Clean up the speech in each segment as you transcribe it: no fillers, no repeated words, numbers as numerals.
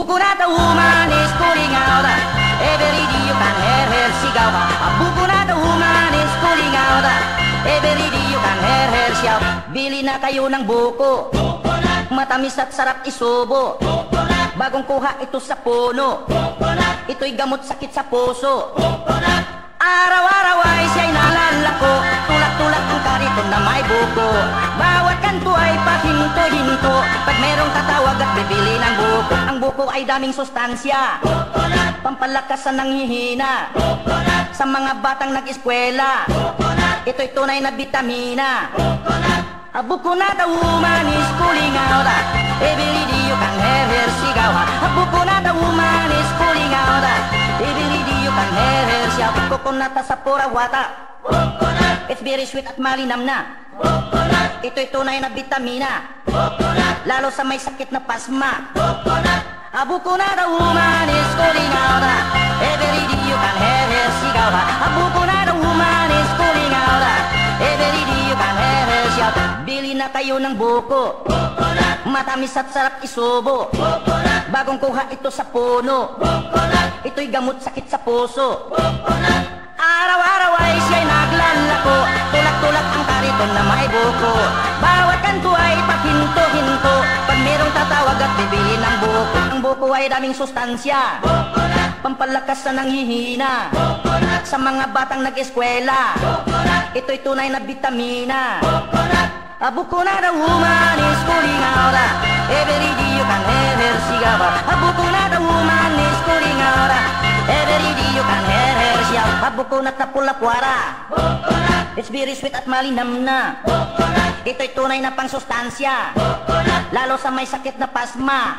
buko na the woman is calling out. Every day you can hear her sigaw. Buko na the woman is calling out. Every day you can hear her shout. Bili na kayo ng buko, matamis at sarap isubo. Bagong kuha ito sa puno, ito'y gamot sakit sa puso. Araw-araw ay siya'y nalalako, tulak-tulak ang kariton na may buko. Bawat kanto ay pahinto-hinto, pag merong tatawag at bibili ng buko. Ang buko ay daming sustansya, pampalakas sa nanghihina, sa mga batang nag-eskwela, ito'y tunay na bitamina. Buko na the woman is calling out. Every day you can hear her sigaw. Buko na the woman is calling out. Every day you can hear her shout. Coconut sa purawata, it's very sweet at malinam na. Ito'y tunay na bitamina, lalo sa may sakit na pasma. Buko na the woman is calling out. Every day you can hear her sigaw. Buko na the woman is calling out. Every day you can hear her shout. Bili na kayo ng buko, matamis at sarap isubo. Bagong kuha ito sa puno, ito'y gamot sakit sa puso. Araw-araw ay siya'y naglalako, tulak-tulak ang kariton na may buko. Bawat kanto ay pahinto-hinto, pag merong tatawag at bibili ng buko. Ang buko ay daming sustansya, pampalakas sa nanghihina, sa mga batang nag-eskwela, ito'y tunay na bitamina. Buko na the woman is calling out. Every day you can hear her sigaw. Buko na the woman is calling out. Every day you can hear her shout. Buko na tapulapwara, it's very sweet at malinam na. Ito'y tunay na pangsustansya, lalo sa may sakit na pasma.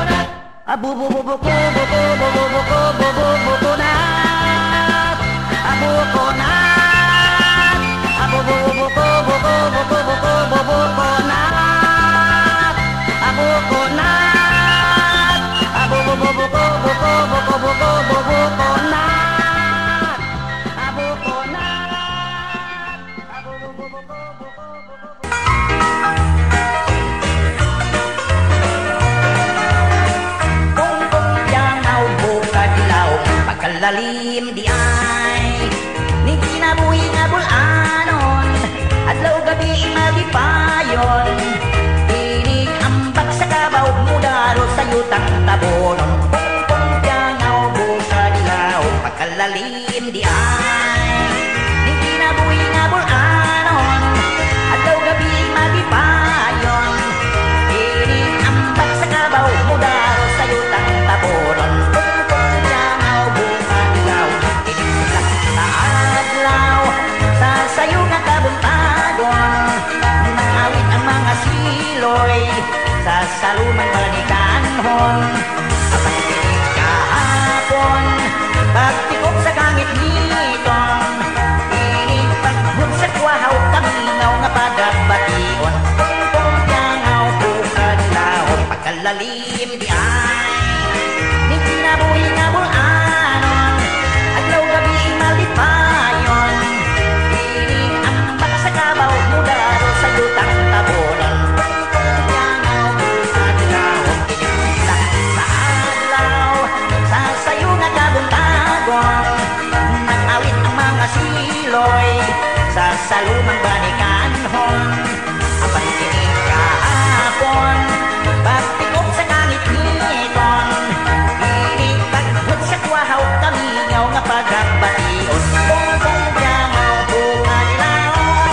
Buko na, buko na, lalim di ay ni kinabuhi nga bulanon, adlaw gabi magipayon, inig ambak sa kabaw mudaro sa yutang tabonon. Pungpong tiyangaw busa dilaw pagkalalim di ay ni kinabuhi nga bulanon, adlaw gabi magipayon, inig ambak sa kabaw mudaro sa yutang tabonon. Sayo nga kabuntagon, nangawit ang mga siloy sa salumang manikanhon. Abang pinig kahapon, pagtikop sa kangit niton, inig paghud sa kwahaw kaminaw nga pagagbation. Pungpong tiyangaw bukadlaw pagkalalim di ay ni kinabuhi nga bulanon, adlaw gabi malipayon, kabaw mudaro sa yutang tabonan. Pungpong tiyangaw busa dilaw kinilak sa adlaw, sasayo nga kabuntagon, nag-awit ang mga siloy sa salumang banikanhon. Ang pagkinig kahapon, pagtikop sa kangit niton, inig paghud sa kwahaw kamingaw nga pagagbation. Pungpong tiyangaw buka dilaw.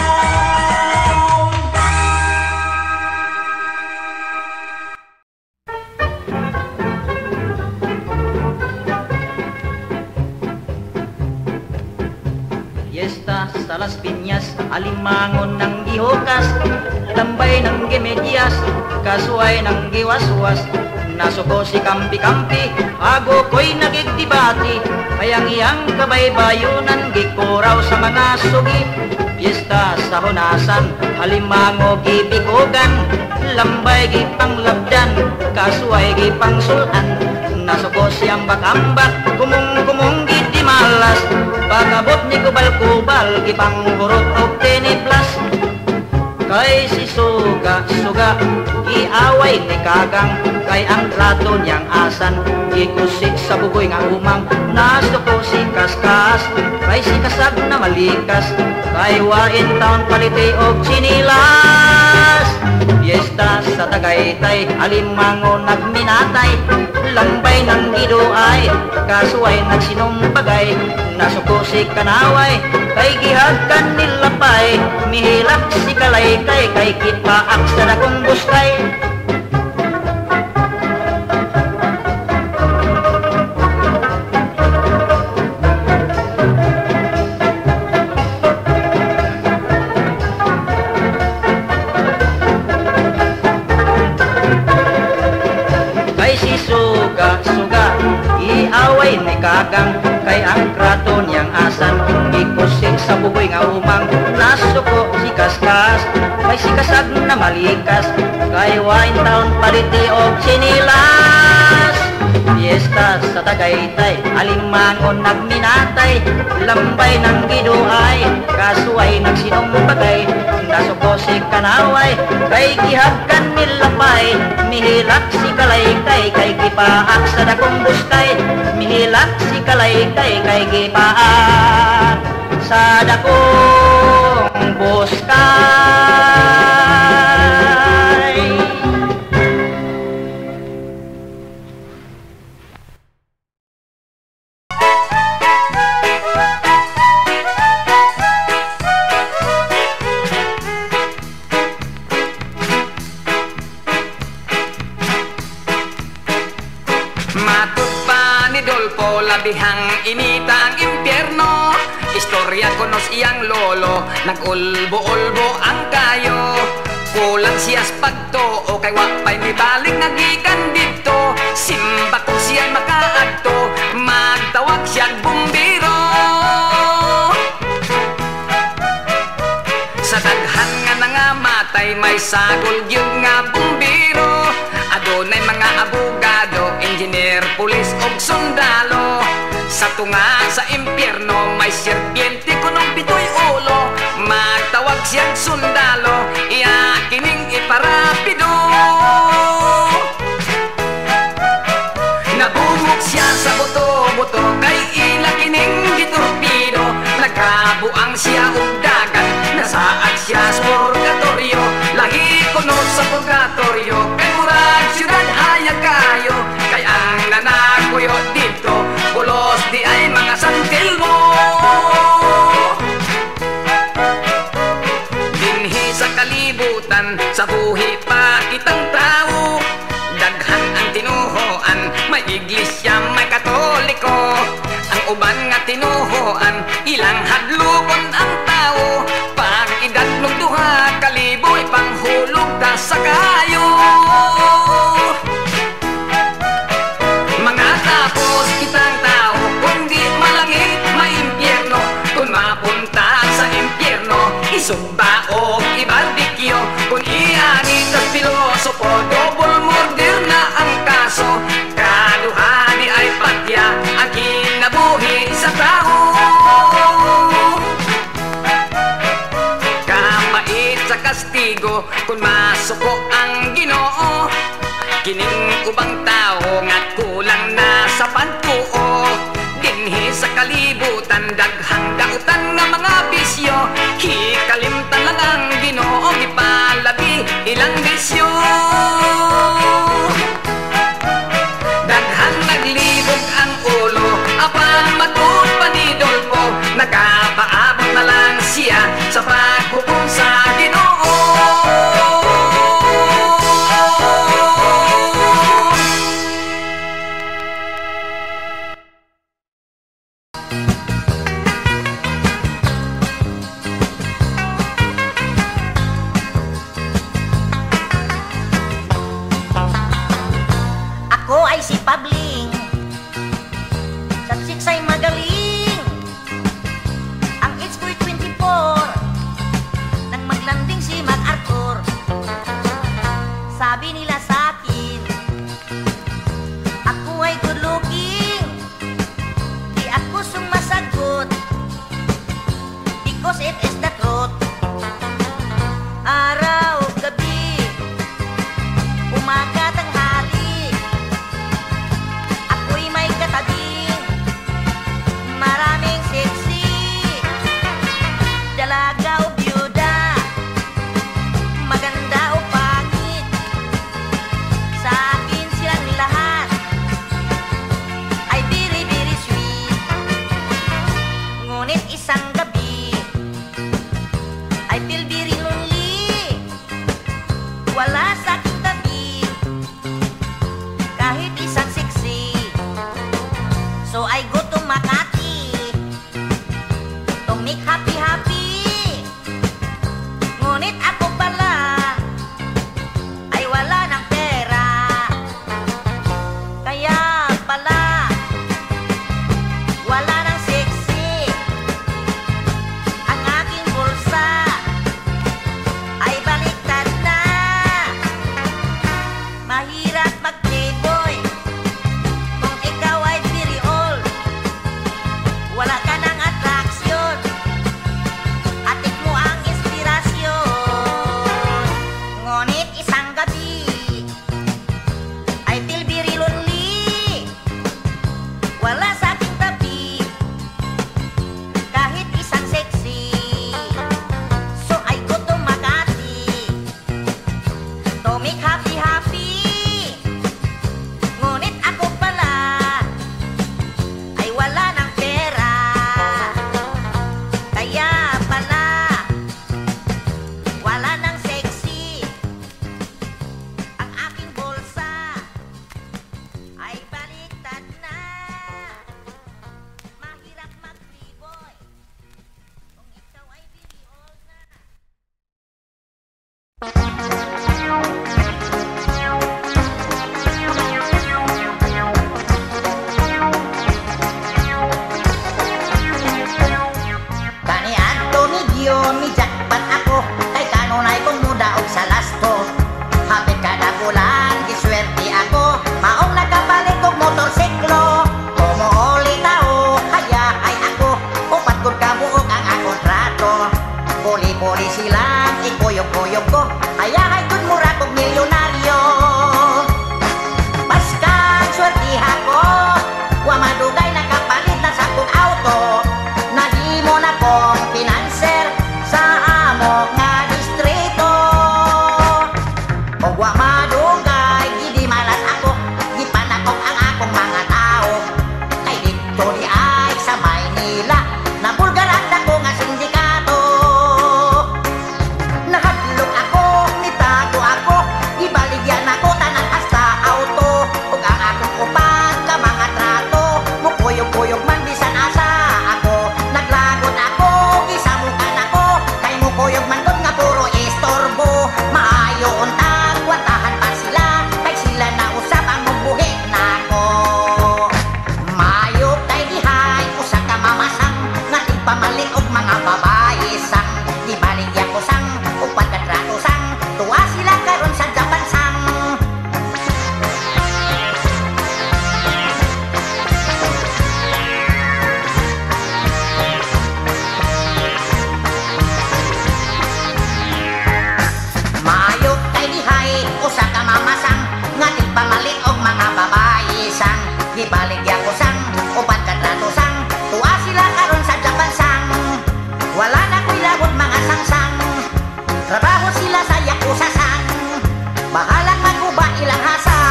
Sa Las Piñas, alimangon ng gihukas, tambay ng gimedias, kasuay ng giwaswas. Nasuko si kampi-kampi, ago ko'y nagigdibati, kayang iyang kabaybayunan, gikuraw sa mga sugi. Piyesta sa hunasan, alimango gibikogan, lambay gipanglabdan, kasuay gipangsulan. Nasuko siyang bakambak, kumung-kumung gitimalas, pagabot ni kubal-kubal, gipang hurot o tiniplas. Kay si Suga, iaway ni Kagang, kay ang trato niyang asan, ikusik sa bugoy nga umang, nasuko si Kaskas, kay si Kasag na malikas, kay wain taon paliti og chinilas. Fiesta sa Tagaytay, alimango nagminatay, lambay ng giduay, kasuway nagsinumbagay, nasuko si Kanaway, kay gihagkan nilapay, mihilak si Kalaykay, kay kitpaak sa dakong buskay. Iaway ni Kagang, kay ang krato niyang asan, ikusik sa bugoy nga umang, nasuko si Kaskas, kay si Kasag na malikas, kay wain taon paliti og chinilas. Fiesta sa Tagaytay, alimangon nagminatay, lambay ng giduay, kasuway nagsinumbagay, nasuko si Kanaway, kay gihagkan nilapay, mihilak si Kalaykay, kay gipaak sa dakong buskay, mihilak si Kalaykay, kay gipaak sa dakong buskay. Labihang inita ang impyerno, istorya konos iyang lolo, nag-ulbo-ulbo ang kayo. Kulang siyas pagto, o kay wapay may balik nagikan dito, simba ko siya'y makaadto, magtawag siya'ng bumbiro. Sa daghan nga nangamatay, may sagol gyud nga bumbiro, adunay mga abogado, engineer, pulis og sundalo. Sa tunga sa impyerno, may serpiente kunong pitoy ulo, magtawag siyang sundalo, iyakining iparapido. Nabungok siya sa buto-buto, kay ilakining gitorpido, nagkabuang siya og dagat, nasaad siya sa purgatorio, lahi kuno sa purgatorio, kay murag siyudad hayag kayo, kay ang nanakuyo dito, bulos di ay mga santil mo. Dinhi sa kalibutan, sa buhi pa kitang tao, daghan ang tinuhoan, may iglesia, may katoliko, ang uban nga tinuhoan, ilang hadlokon ang tao, pag idadlog duha kaliboy, panghulog ta sa kayo. Mga tapos kitang tao, kundi malangit, may impyerno, kung mapunta sa impyerno, isugba o ibarbikyo, kung ianit at pilosopo, double murder na ang kaso, kaduha di ay patya, ang kinabuhi sa tao. Kapait sa kastigo, kung masuko ang Ginoo, kining ubang tao nga kulang na sa pantuo, dinhi sa kalibutan, daghang dautan nga mga bisyo, hikalimtan lang ang Ginoo, ipalabi ilang bisyo. Daghang naglibog ang ulo, apa matut panidol po, nagapaabot na lang siya sa paghukom sa Ginoo. I feel very lonely. Wala sa aking tabi kahit isang sexy. So I go to Makati to make happy-happy. Ngunit ako pala ay wala ng pera. Kaya pala wala ng sexy. Ang aking bulsa ay baliktad na. Mahirap mag-playboy kung ikaw ay very old. Wala ka ng atraksyon, atik mo ang inspirasyon. Ngunit isang gabi I feel very lonely. Wala sa aking tabi kahit isang sexy. So I go to Makati to make happy-happy. Ngunit ako pala ay wala ng pera. Kaya pala wala ng sexy. Ang aking bulsa ay baliktad na. Mahirap mag-playboy kung ikaw ay very old na. Kani Anthony Dion, mi jackpot ako. Kay kanunay kong muda og sa lasto. Hapit kada bulan, giswerte ako. Maong nagkapalit og motorsiklo. Kumuuli tao, kaya ay ako. Upat kong kabuok ang akong trato. Puli-puli silang ikuyog-kuyog ko. Kaya ay kung mura kong milyonaryo. Paskang swertiha ko. Wa madugay nakapalit na sa kong auto. Nahimo na kong financer sa amo nga distrito. Kung wa madugay, gidi malas ako. Gipanakok ang akong mga tao. Kay dito ni ay sa Maynila, nabulgaran ako nga sindikato. Nahadlok ako, nitago ako, ibaligyan ako tanan hasta auto. Ug ang akong upan ka mga trato, mukuyog-kuyog man bisan asa ako. Naglagot ako, gisamukan ako, kay mukuyog man gud nga puro istorbo. Maayo untag, watahan pa sila, kay sila na usap ang mubuhi nako. Maayo kay dihay, usa ka mamasang, nga tigpamalit og mga babae sang. Ibaligyan ko sang, upat ka trato sang, tuwa sila karon sa Japan sang. Maayo kay dihay, usa ka mamasang, nga tigpamalit og mga babae sang. Gibaligyan ko sang, upat ka trato sang, tuwa sila karon sa Japan sang. Wala na ko'y labot mga sangsang, trabaho sila sa yakuza sang. Bahalang maguba ilang hasang.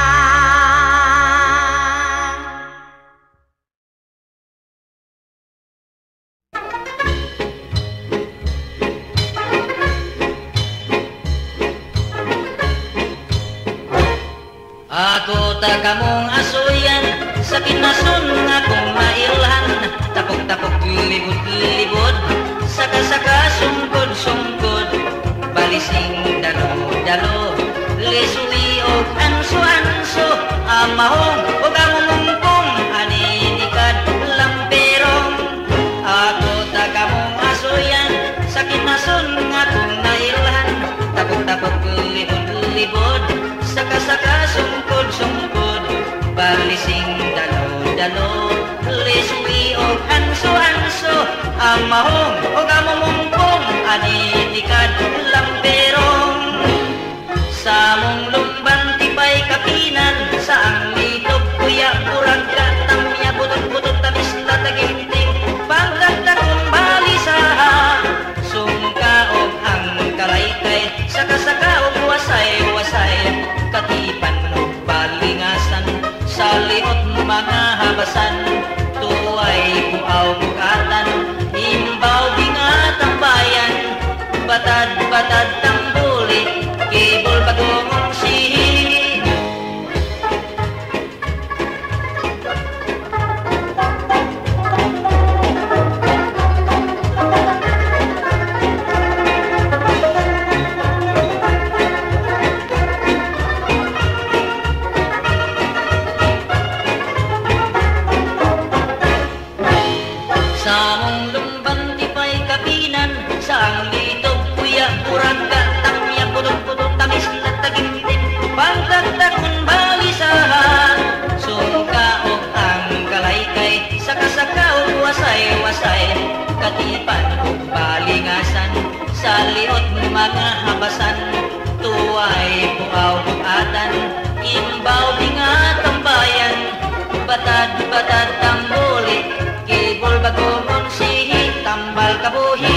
Ako tagamong asuyan sa kinasun nga kong mailhan. Tapok-tapok libod-libod, saka-saka sungkod-sungkod. Balising dalo-dalo, lisuli o anso-anso. Amahong o gamumungkong aninikad lamperong. Ako tagamong asuyan sa kinasun nga kong mailhan. Tapok-tapok libod-libod, saka-saka sungkod-sungkod. Balising dalo-dalo, liswi o anso-anso. Amahong o gamumungkong aninikad lamperong. Sa mong lumban tipay kapinan, sa ang litog kuya kurang katamya, butot-butot tamis na taginting. Pagkakta kong balisaha, sumka o ang kalaykay, saka-saka o wasay-wasay. Katipan o balingasan, sa liot mga habasan. Tuway buaw bukatan, imbaw bingatang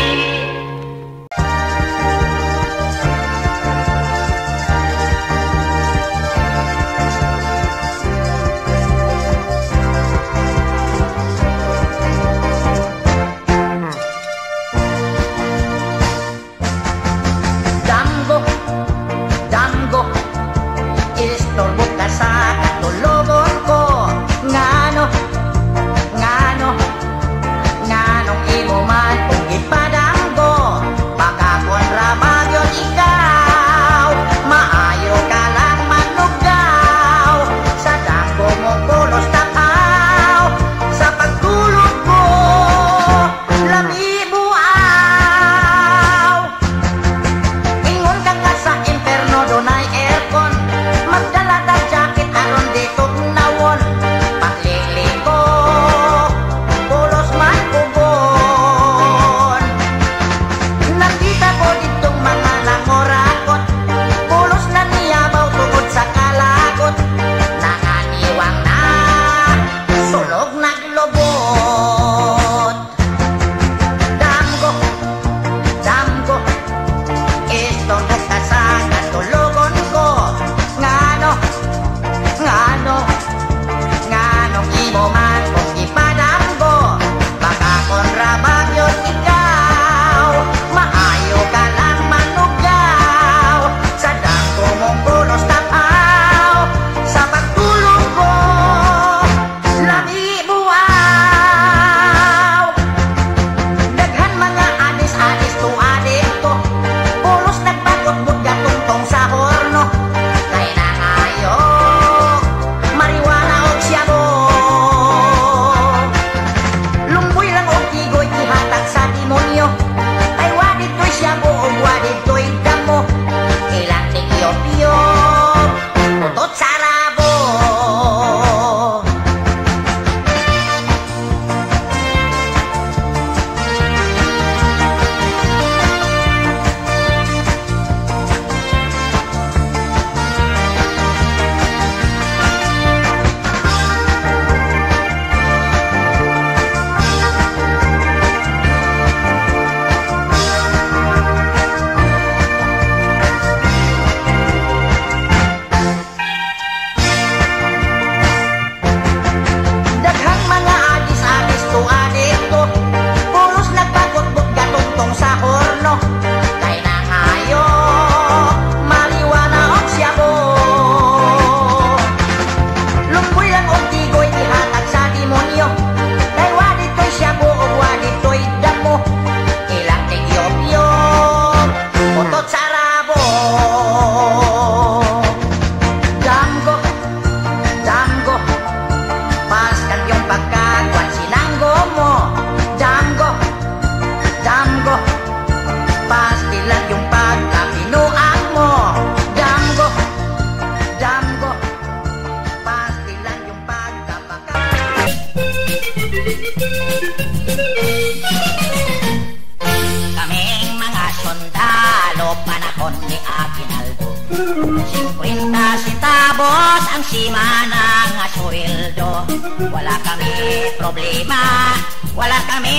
Centavos ang simana nga sweldo. Wala kami problema, wala kami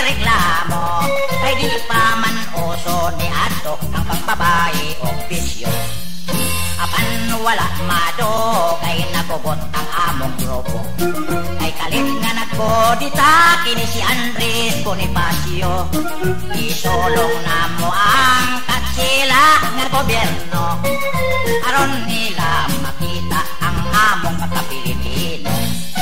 reklamo. Kay di pa man uso ni ato ang pagbabae o bisyo. Apan wala mado kay nagubot ang among grupo. Kay kalit nga nagkodita kini si Andres Bonifacio. Isulong na mo ang katsila nga gobyerno. Aron nila makita ang among pagka-Pilipino.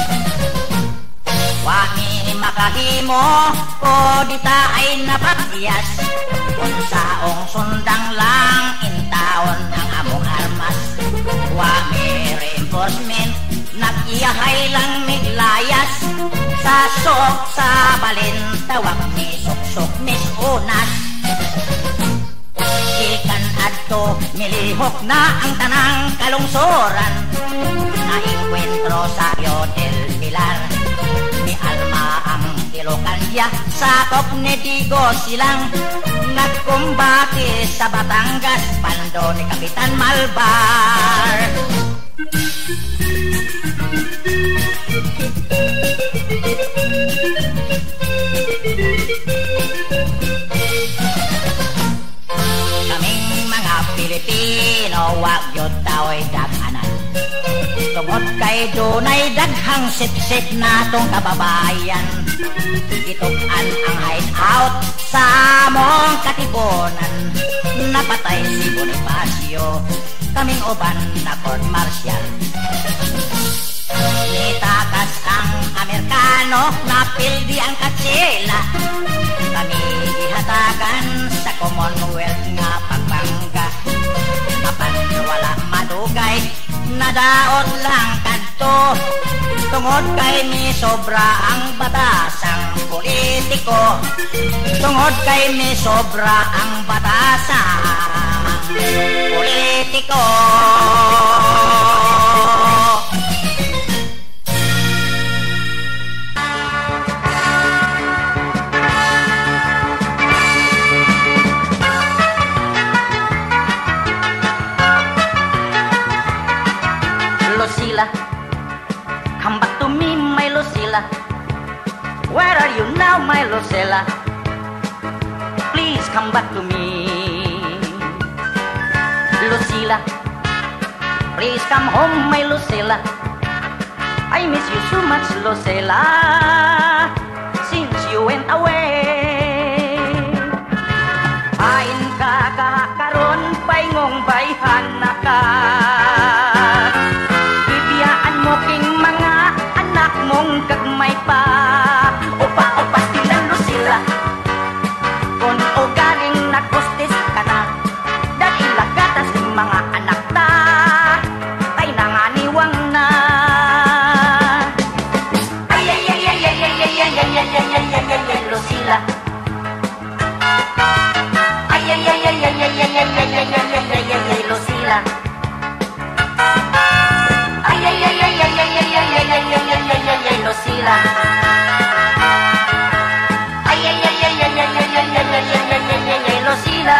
Wani makahimo o dita ay napagyas. Kung saong sundang lang intaon ang among armas. Wani reinforcement nag-iyahay lang miglayas. Sasok sa balintawak ni suksok mis unas. Ikan adto milihok na ang tanang kalungsoran. Nainkwentro sa Rio del Pilar. Ni Alma ang Ilocania sa ni Digo silang nagkumbati sa Batangas. Pando ni Kapitan Malbar. Pilipino, wag yun tao'y daganan. Tungod kay dunay daghang sip-sip natong kababayan. Gitukan ang hideout sa among katipunan. Napatay si Bonifacio, kaming uban na court martial. Nitakas ang Amerikano, napildi ang katsila. Kami ihatagan sa Commonwealth nga pagbangga. Apan wala madugay, nadaot lang kadto. Tungod kay mi sobra ang batasang politiko. Tungod kay mi sobra ang batasang politiko. Lucila, come back to me, my Lucila. Where are you now, my Lucila? Please come back to me. Lucila, please come home, my Lucila. I miss you so much, Lucila, since you went away. Pain ka karon, paingong bayhan na ka. Gagmay pa Opa silang Lucila. Kung o galing nagkustis ka na, dahil lagatas ng mga anak na kay nanganiwang na. Ay Lucila. Ay Lucila. Lucila. Lucila.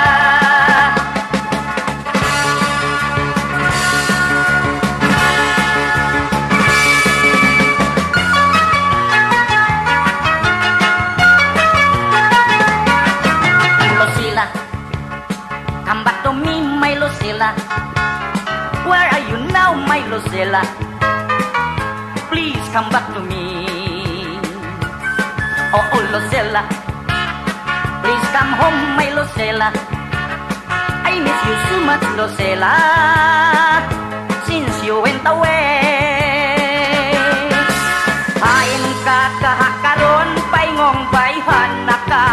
Lucila, come back to me, my Lucila. Where are you now, my Lucila? Please come back to me. Oh, Lucila, please come home, my Lucila. I miss you so much, Lucila, since you went away. Pain ka kahakaron, paingong bayhan na ka.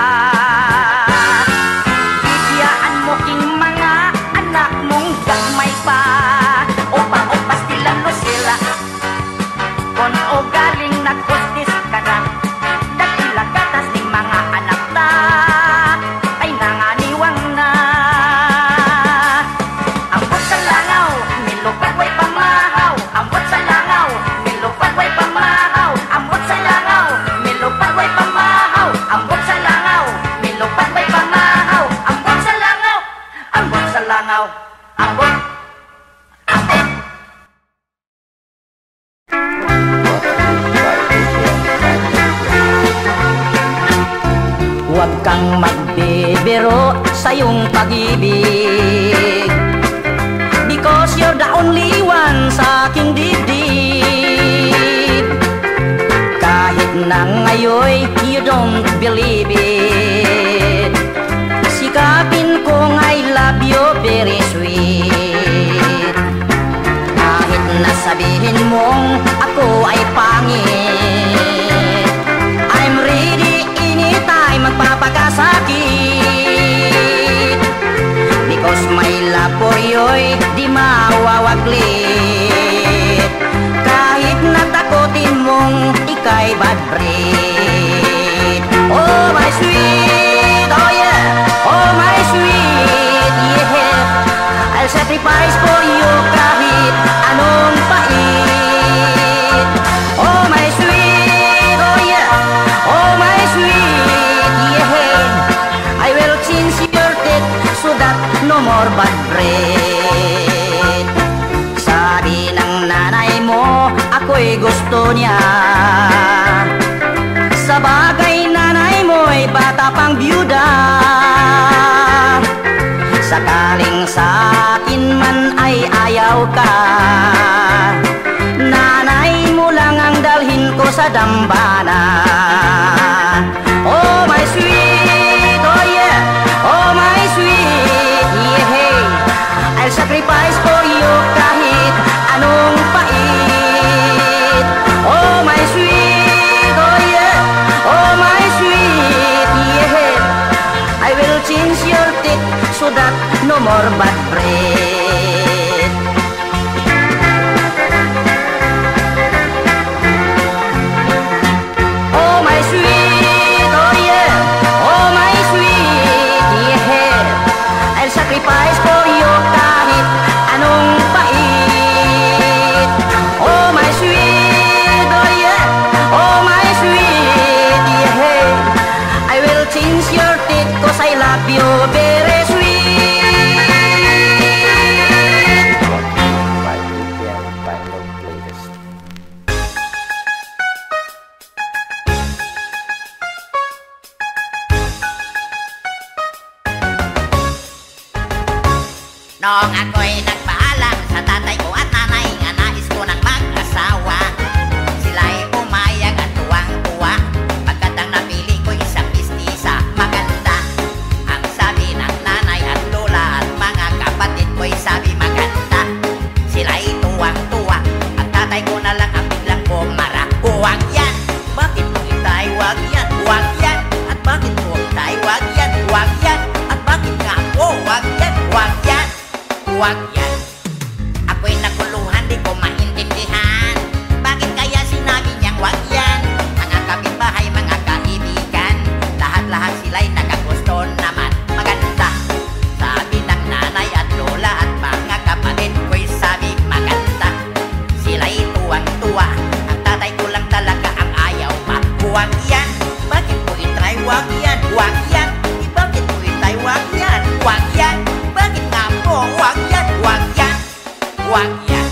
Bibiyaan mo king mga anak mong gagmay pa. Opa silang Lucila. Kung o galing nagkustis ka na, dahil lagatas ng mga anak na ay nanganiwang na. Ambot sa langaw, milupad way pamahaw. Ambot sa langaw, milupad way pamahaw. Ambot sa langaw, milupad way pamahaw. Ambot sa langaw, milupad way pamahaw. Ambot sa langaw, ambot sa langaw, ambot. Huwag kang magbibiro sa iyong pag-ibig, because you're the only one sa aking dibdib. Kahit na ngayon you don't believe it, sikapin kong I love you very sweet. Kahit nasabihin mong ako ay pangit, I'm ready anytime magpapakasakit, because my love for you'y di mawawaglit. Kahit natakotin mong ika'y bad breed. Oh my sweet, oh yeah, oh my sweet, yeah, I'll sacrifice for you kahit anong pait. Oh my sweet, oh yeah, oh my sweet, yeah, I will change your teeth so that no more bad breath. Sabi ng nanay mo, ako'y gusto niya. Sa bagay nanay mo'y bata pang dambana. Oh my sweet, oh yeah, oh my sweet, yeah, hey. I'll sacrifice for you kahit anong pait. Oh my sweet, oh yeah, oh my sweet, yeah. I will change your teeth so that no more bad breath. Oh my sweet, oh yeah, oh my sweet, yeah. I'll sacrifice for you kahit anong pait. Oh my sweet, oh yeah, oh my sweet, yeah. I will change your teeth 'cause I love you very sweet. Noong ako'y nagpaalam sa tatay ko at nanay nga nais ko ng mag-asawa, sila'y pumayag at tuwang-tuwa pagkat ang napili ko isang mistisa maganda. Ang sabi ng nanay at lola at mga kapatid ko'y sabi maganda. Sila'y tuwang-tuwa, ang tatay ko na lang ang biglang bumara. Huwag yan! Bakit mo itay? Huwag yan! Huwag yan! At bakit mo itay? Huwag yan! Huwag yan! At bakit nga po? Huwag yan! Huwag yan! Huwag yan. Ako'y naguluhan, di ko maintindihan. Bakit kaya sinabi niyang huwag yan? Mga kapitbahay, mga kaibigan, lahat-lahat sila'y nakagusto naman. Maganda. Sabi ng nanay at lola at mga kapatid ko'y sabi maganda. Sila'y tuwang-tuwa, ang tatay ko lang talaga ang ayaw pa. Huwag yan. Bakit mo itry? Huwag yan. Huwag yan. Bakit mo itry? Huwag yan. Huwag yan. Bakit nga po? Huwag yan. Huwag yan. Huwag yan.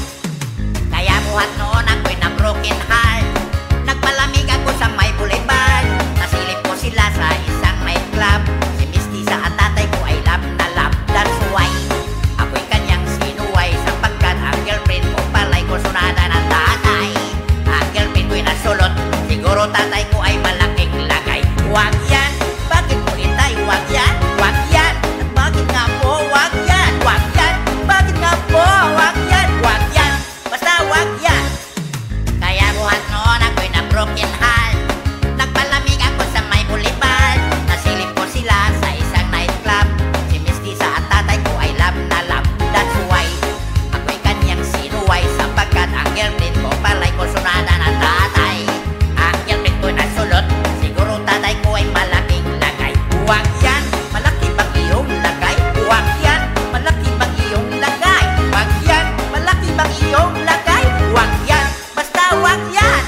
Kaya buhat noon ako'y na broken heart. Nagpalamig ako sa may boulevard. Nasilip ko sila sa isang nightclub. Si Mistisa at tatay ko ay love na love. That's why ako'y kanyang sinuway sapagkat ang girlfriend ko pala'y kursunada ng tatay. Ang girlfriend ko'y nasulot. Siguro tatay ko ay malaking lagay. Huwag yan. Bakit mo itay? Huwag yan. Huwag yan. At bakit nga po? Huwag yan. Huwag yan. Bakit nga po? Huwag yan. Huwag yan. Basta huwag yan. Kaya buhat noon ako'y na broken heart. Nagpalamig ako sa may boulevard. Nasilip ko sila sa isang nightclub. Si Mistisa at tatay ko ay love na love. That's why ako'y kanyang sinuway sapagkat ang girlfriend ko pala'y kursunada ng tatay. Ang girlfriend ko nasulot. Siguro tatay ko ay malaking lagay. Huwag yan. Malaki bang iyong lagay? Huwag yan. Malaki bang iyong lagay? Huwag yan. Malaki bang iyong lagay? Huwag yan. Basta huwag yan.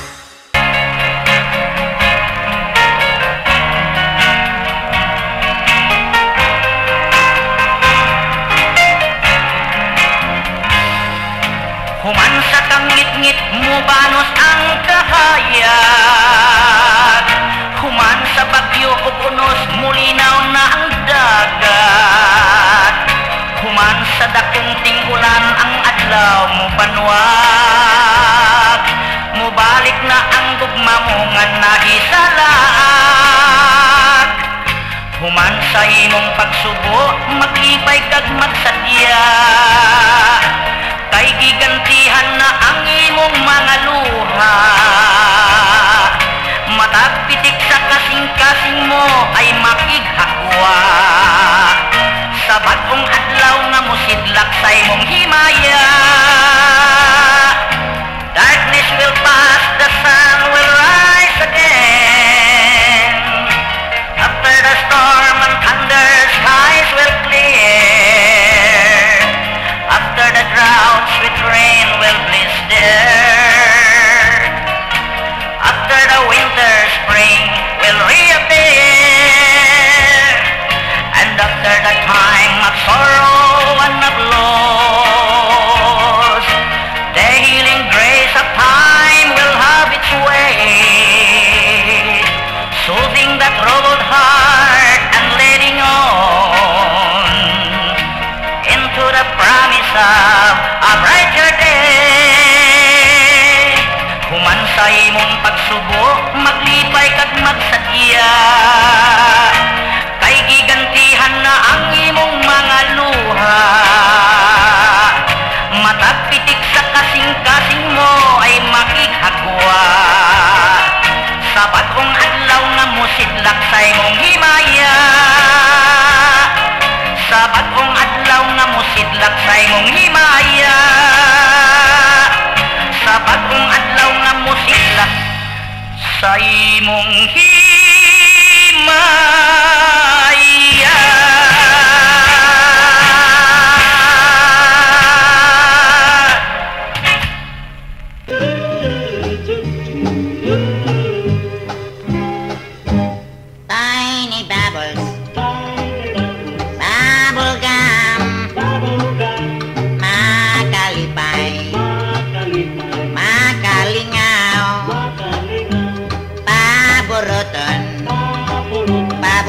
Human sa kangit-ngit mo banos ang kahayag. Human sa bagyo o punos mulinaw na ang dagat. Human sa dakong tinggulan ang adlaw mo banwag. Mubalik na ang gugma mo nga naisalaag. Human sa imong pagsubo maglibay kag magsadya. Kay gigantihan na ang imong mga luha. Matagpitik sa kasing-kasing mo ay makighakwa. Sa bagong adlaw nga musidlak sa imong himaya. Darkness will pass, the sun will rise again. After the storm and thunder, skies will clear. After the drought, sweet rain will blister. After the winter, spring will reappear. And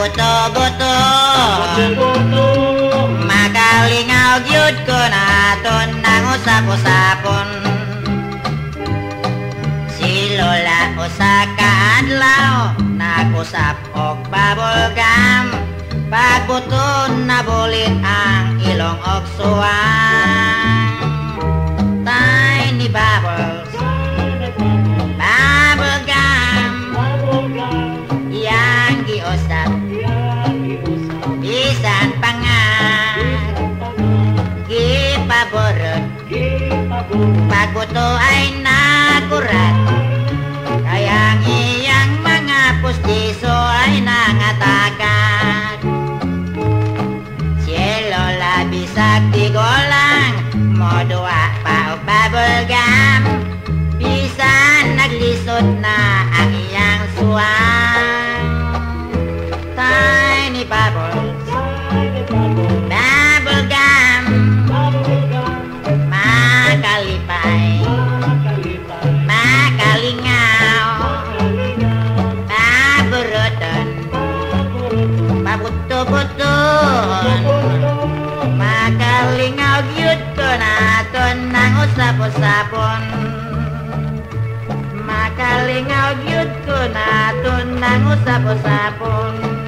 pabuto-buto makalingaw gyud ko naton nang usap-usapon si Lola usa ka adlaw nag-usap og bubble gum pagbuton na bulit ang ilong og suwang tiny bubbles bubble gum yang giusap bisan pangat gipaborot pagbuto ay nakurat kayang iyang mga pustiso ay nangatakat si Lola bisag tigolang modua pa og bubble gum bisan naglisod na ang iyang suwang tiny bubbles bubble gum makalipay makalingaw paburuton pabuto-buton makalingaw gyud ko naton nang usap-usapon makalingaw gyud ko naton nang usap-usapon